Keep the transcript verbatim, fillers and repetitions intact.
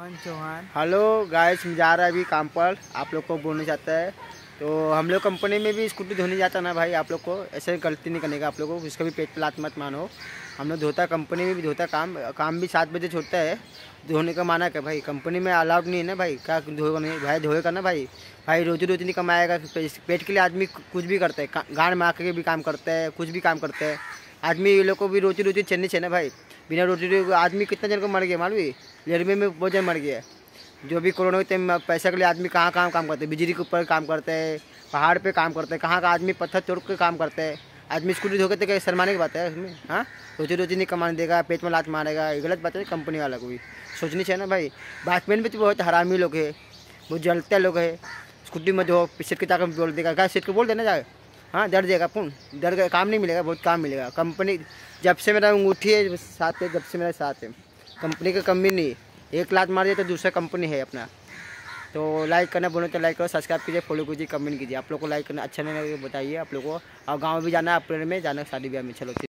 अमन Chauhan. Hello guys, जा रहा है अभी काम पर, आप लोग को बोलना चाहता है। तो हम लोग कंपनी में भी स्कूटी धोने जाता ना भाई, आप लोग को ऐसे गलती नहीं करने का। आप लोग को इसका भी पेट पे लात मत मानो। हम लोग धोता, कंपनी में भी धोता, काम काम भी सात बजे छोड़ता है। धोने का माना क्या भाई, कंपनी में अलाउड नहीं है ना भाई। क्या धोएगा नहीं भाई, धोएगा ना भाई। भाई रोजी रोजी नहीं कमाएगा, पेट के लिए आदमी कुछ भी करता है, गाड़ मार के भी काम करता है, कुछ भी काम करता है आदमी। ये लोग को भी रोजी रोजी चलनी चाहिए ना भाई। बिना रोटी रोटी आदमी कितना जन को मर गया मालूम है, गर्मी में बहुत जन मर गया। जो भी कोरोना के टाइम पैसा के लिए आदमी कहाँ कहाँ काम करते हैं, बिजली के ऊपर काम करते हैं, पहाड़ पे काम करते हैं, कहाँ का आदमी पत्थर तोड़ के काम करते हैं। आदमी स्कूटी धोके तो क्या शर्माने की बात है इसमें? हाँ, रोजी रोजी नहीं कमाने देगा, पेट में लात मारेगा, ये गलत बात है। कंपनी वाला को भी सोचनी चाहिए ना भाई। बैट्समैन भी तो बहुत हरामी लोग है, बहुत जलते लोग है। स्कूटी में धो सीट के जाकर बोल देगा, क्या सीट को बोल देना जाए, हाँ डर जाएगा। पुन डर का काम नहीं मिलेगा, बहुत काम मिलेगा। कंपनी जब से मेरा अंगूठी है साथ है, जब से मेरा साथ है, कंपनी का कमी नहीं। एक लात मार दिया तो दूसरा कंपनी है अपना। तो लाइक करना बोलो तो लाइक करो, सब्सक्राइब कीजिए, फॉलो कीजिए, कमेंट कीजिए। आप लोग को लाइक करना अच्छा नहीं लगे बताइए आप लोग को। और गाँव भी जाना है, अप्रैल में जाना है शादी ब्याह में। चलो।